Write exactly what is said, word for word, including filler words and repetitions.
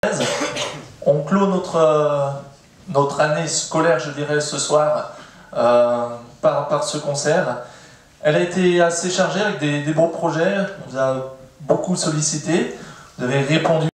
On clôt notre, notre année scolaire, je dirais, ce soir euh, par, par ce concert. Elle a été assez chargée avec des, des beaux projets, on vous a beaucoup sollicité, vous avez répondu.